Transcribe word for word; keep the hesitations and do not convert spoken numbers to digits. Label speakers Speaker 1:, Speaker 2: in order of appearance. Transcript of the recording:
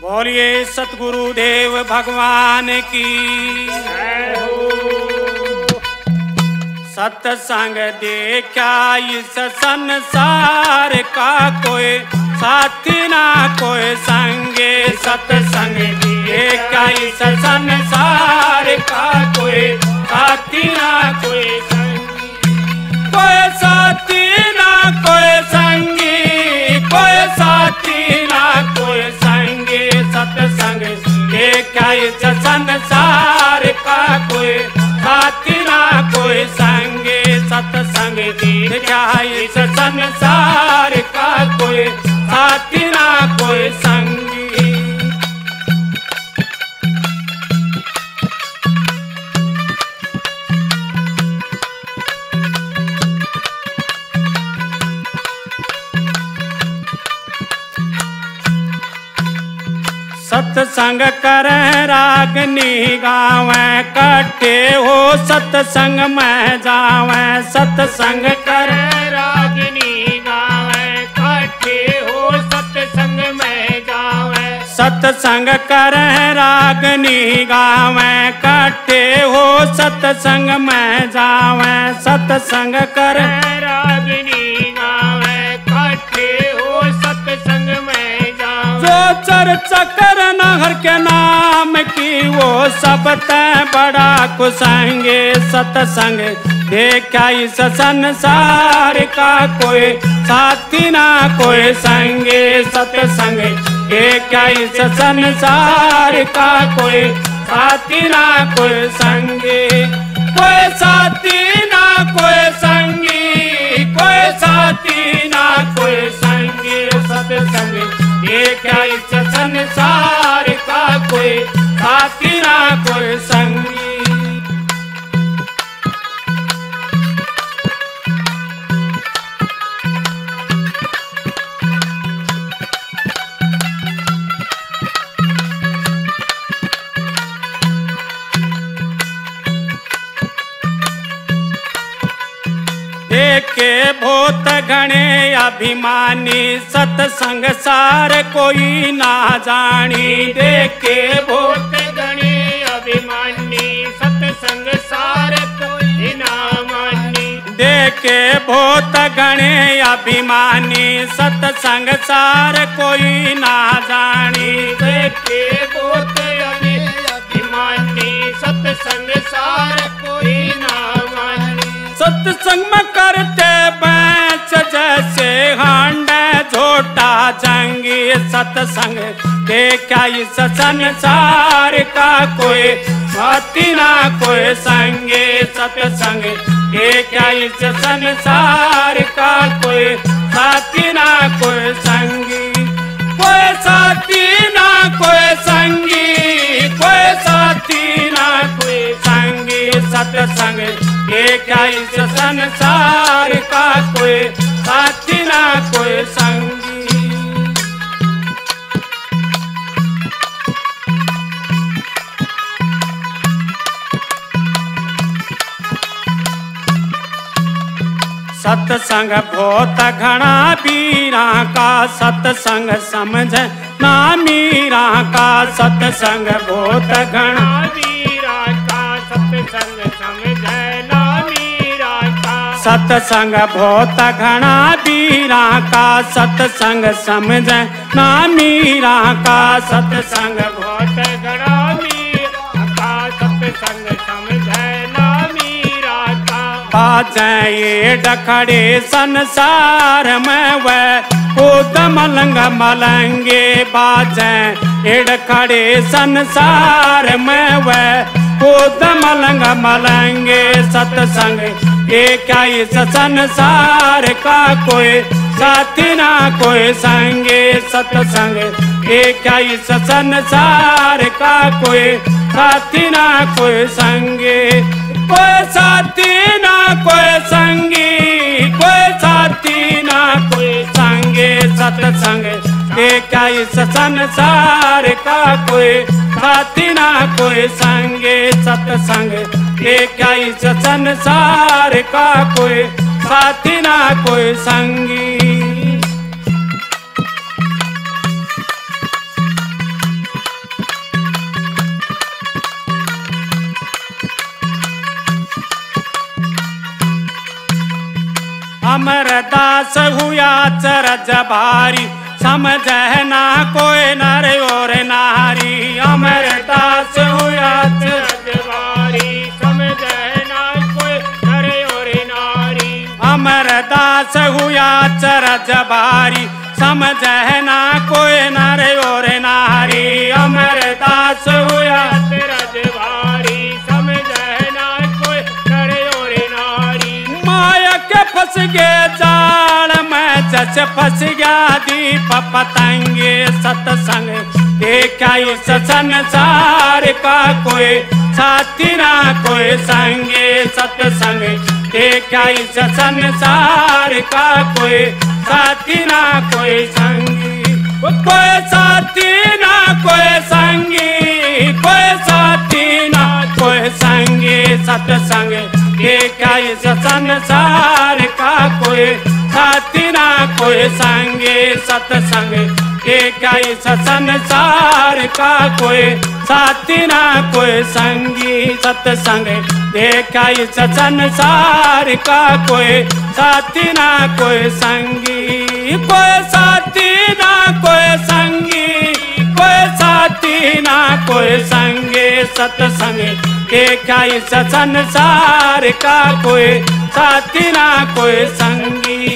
Speaker 1: बोलिए सतगुरुदेव भगवान की जय हो। सत्संग देखा इस संसार का कोई साथी ना कोई संगे। सत्संग देखा इस संसार का कोई साथी ना कोई संगी। कोई साथी ना कोई संगी, कोई साथी ना कोई संगी। सत्संग देखा इस संसार का कोई साथी ना कोई संगी। सत्संग देखा इस संसार का कोई साथी ना कोई संगी। सत्संग कर रागनी गावे कट्ठे हो सत्संग में जावे। सत्संग कर
Speaker 2: रागनी गावे कट्ठे हो सत्संग में जावे।
Speaker 1: सत्संग कर रागनी गावे कट्ठे हो सत्संग में जावे। सत्संग कर
Speaker 2: रागनी गावे कट्ठे हो सत्संग में जावे।
Speaker 1: जो चर्चा कर हर के नाम की वो सब तय बड़ा कुसंगे। सत्संग देखा इस संसार का कोई साथी ना कोई संगे। सत्संग देखा इस संसार का कोई साथी ना कोई संगे। कोई साथी ना कोई संगी, कोई साथी ना कोई संगी। सत्संग देखा इस संसार का कोई साथी ना कोई संगी। देखे बहुत घने अभिमानी सत्संग सार कोई ना जानी। देखे
Speaker 2: बहुत घने अभिमानी सत्संग सार कोई ना मानी।
Speaker 1: देखे बहुत घने अभिमानी सत्संग सार कोई ना जानी।
Speaker 2: देखे बहुत घने अभिमानी सत्संग सार कोई ना मानी।
Speaker 1: सत्संग में करते बैंच जैसे हांडे झोटा जंगी। सत्संग देखा इस संसार का कोई साथी ना कोई संगे। सत्संग देखा इस संसार का कोई साथी ना कोई संगी। कोई साथी ना कोई संगी, कोई साथी ना कोई संगी। सत्संग देखा इस संसार का कोई साथी ना कोई संगी। सत्संग बहुत घना वीरा का सत्संग समझ ना मीरा का। सत्संग बहुत घना
Speaker 2: वीरा का सत्संग समझ ना मीरा का।
Speaker 1: सत्संग बहुत घना वीरा का सत्संग समझ ना मीरा का। सत्संग
Speaker 2: बहुत घना वीरा का सत्संग समझ ना मीरा का।
Speaker 1: बाजे ये डखड़े संसार में वह खुद मलंग मलंगे। बाजे ये डखड़े संसार में वह खुद मलंग मलंगे। सत्संग देखा इस संसार का कोई साथी ना कोई संगे। सत्संग देखा इस संसार का कोई साथी ना कोई संगे। कोई साथी ना कोई संगी, कोई साथी ना कोई संगे। सत्संग देखा इस संसार का कोई साथी ना कोई संगे। सत्संग देखा इस संसार का कोई साथी ना कोई संगी। अमरदास हुआ चरज भारी समझे ना कोई नर और नारी। अमरदास हुआ
Speaker 2: चरज भारी समझे ना कोई नर और नारी।
Speaker 1: अमरदास हुआ चरज भारी समझे ना कोई नर और नारी। अमरदास हुआ
Speaker 2: चरज भारी समझे ना कोई नर और नारी।
Speaker 1: माया के फंस गए जाल में जस फंस गया दीप पतंगे सत्संग देखा इस संसार का कोई साथी ना कोई संगे। सत्संग देखा इस संसार का कोई साथी ना कोई संगी। कोई साथी ना कोई संगी कोई साथी ना कोई संगी। सत्संग देखा इस संसार का कोई साथी ना कोई संगी। सत्संग देखा इस संसार का कोई साथी ना कोई संगी। सत्संग देखा इस संसार का कोई साथी ना कोई संगी। कोई साथी ना कोई संगी कोई साथी ना कोई संगी। सत्संग देखा इस संसार का कोई साथी ना कोई संगी।